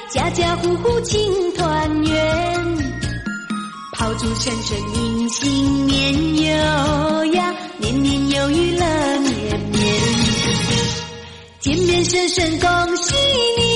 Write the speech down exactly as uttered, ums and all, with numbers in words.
家家户户庆团圆，炮竹声声迎新年哟呀，年年有余乐绵绵，见面声声恭喜你。